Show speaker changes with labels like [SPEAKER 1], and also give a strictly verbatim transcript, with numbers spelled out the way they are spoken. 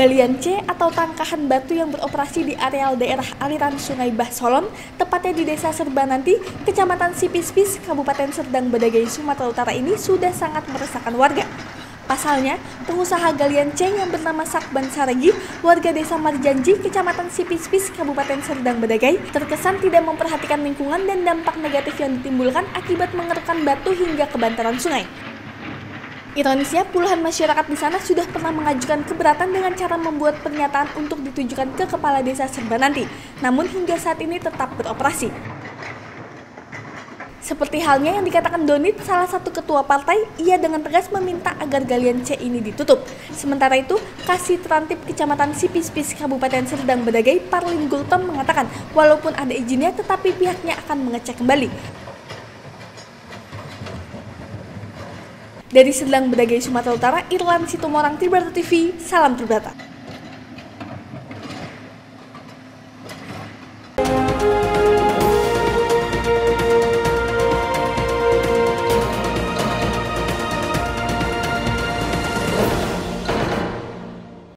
[SPEAKER 1] Galian C atau tangkahan batu yang beroperasi di areal daerah aliran Sungai Bahsolon, tepatnya di Desa Serbananti, Kecamatan Sipispis, Kabupaten Serdang Bedagai, Sumatera Utara ini sudah sangat meresahkan warga. Pasalnya, pengusaha galian C yang bernama Sakban Saragi, warga Desa Marjanji, Kecamatan Sipispis, Kabupaten Serdang Bedagai, terkesan tidak memperhatikan lingkungan dan dampak negatif yang ditimbulkan akibat mengerukkan batu hingga ke bantaran sungai. Ironisnya, puluhan masyarakat di sana sudah pernah mengajukan keberatan dengan cara membuat pernyataan untuk ditujukan ke Kepala Desa Serbananti, namun hingga saat ini tetap beroperasi. Seperti halnya yang dikatakan Donit, salah satu ketua partai, ia dengan tegas meminta agar galian C ini ditutup. Sementara itu, Kasih Terantip Kecamatan Sipispis, Kabupaten Serdang Bedagai, Parlin Gultom mengatakan walaupun ada izinnya tetapi pihaknya akan mengecek kembali. Dari Serdang Bedagai, Sumatera Utara, Irwan Situmorang, Tribrata T V, salam Tribrata.